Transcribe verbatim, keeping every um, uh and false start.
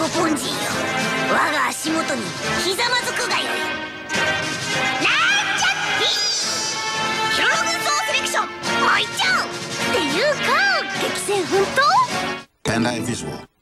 コポンジーよ、我が足元にひざまずくがよい。なんちゃってヒロロ軍曹セレクション燃えちゃうっていうか激戦奮闘。 Bandai Visual